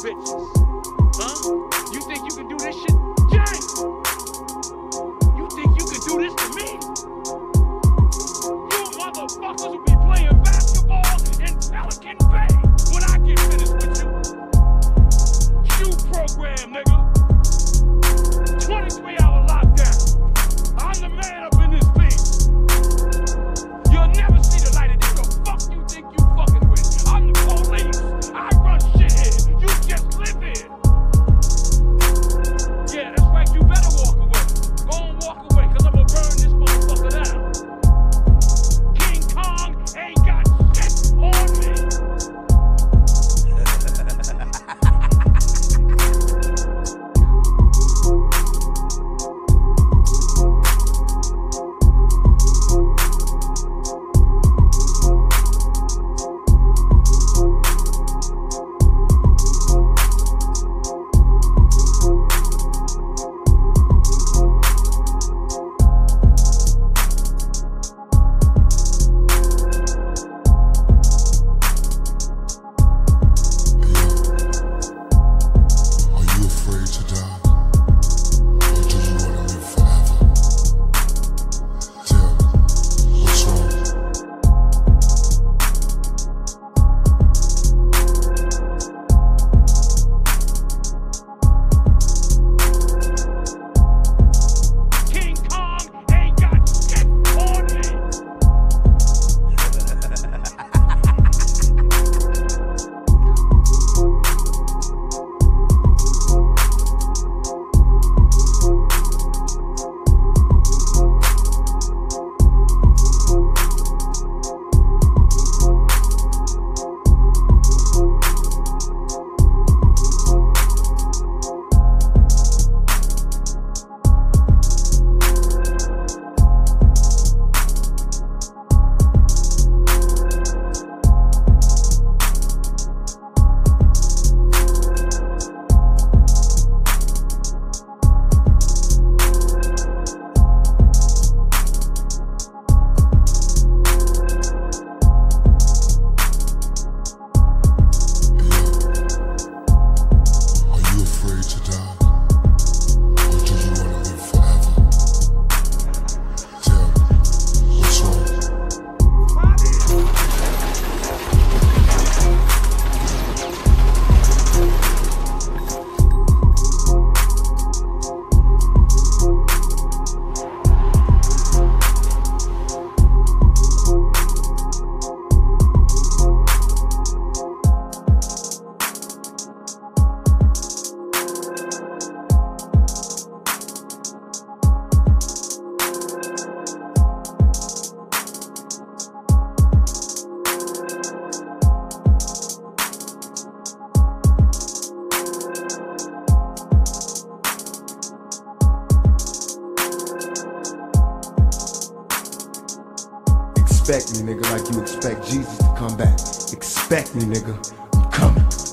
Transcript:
bitches. Huh? You think you can do this shit? Jay! You think you can do this to me? You motherfuckers will be playing basketball in Pelican Bay when I get finished with you. Shoe program, nigga. 23-hour lockdown. I'm the man up in this piece. You'll never see the light of this. The fuck you think you fucking with? I'm the police. I run shit here. You just live here. Yeah, that's right. You better walk away. Go and walk away, cause I'ma burn this motherfucker down. King Kong ain't got shit on me. Expect me, nigga, like you expect Jesus to come back. Expect me, nigga. I'm coming.